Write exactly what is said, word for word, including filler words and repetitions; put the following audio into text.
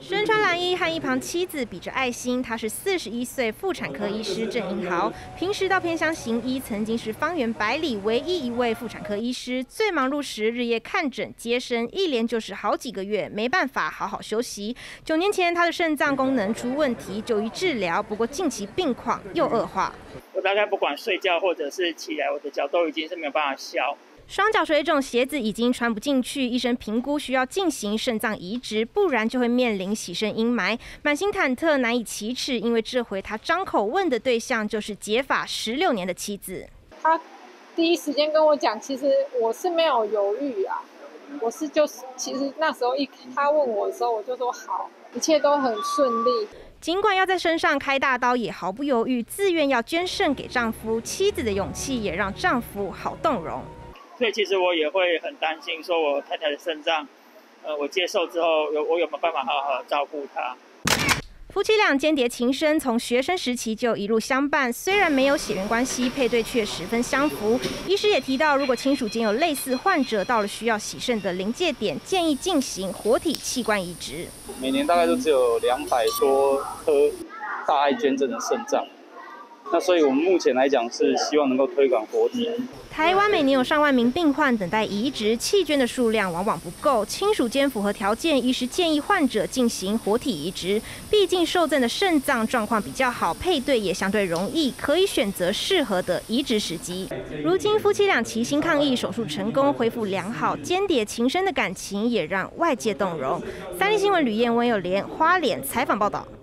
身穿蓝衣和一旁妻子比着爱心，他是四十一岁妇产科医师郑英豪。平时到偏乡行医，曾经是方圆百里唯一一位妇产科医师。最忙碌时，日夜看诊接生，一连就是好几个月，没办法好好休息。九年前，他的肾脏功能出问题，就医治疗，不过近期病况又恶化。 我大概不管睡觉或者是起来，我的脚都已经是没有办法消。 双脚水肿，鞋子已经穿不进去，医生评估需要进行肾脏移植，不然就会面临洗肾阴霾。满心忐忑，难以启齿，因为这回他张口问的对象就是结发十六年的妻子。 他第一时间跟我讲，其实我是没有犹豫啊，我是就是其实那时候一他问我的时候，我就说好，一切都很顺利。 尽管要在身上开大刀，也毫不犹豫，自愿要捐肾给丈夫。妻子的勇气也让丈夫好动容。 所以其实我也会很担心，说我太太的肾脏，呃，我接受之后，有我有没有办法好好照顾她？ 夫妻俩间谍情深，从学生时期就一路相伴。虽然没有血缘关系，配对却十分相符。医师也提到，如果亲属间有类似患者到了需要洗肾的临界点，建议进行活体器官移植。 每年大概都只有两百多颗大爱捐赠的肾脏。 那所以，我们目前来讲是希望能够推广活体。 台湾每年有上万名病患等待移植，弃捐的数量往往不够。亲属间符合条件，医师建议患者进行活体移植。毕竟受赠的肾脏状况比较好，配对也相对容易，可以选择适合的移植时机。如今夫妻俩齐心抗疫，手术成功，恢复良好，间谍情深的感情也让外界动容。三立新闻吕燕温又连花莲采访报道。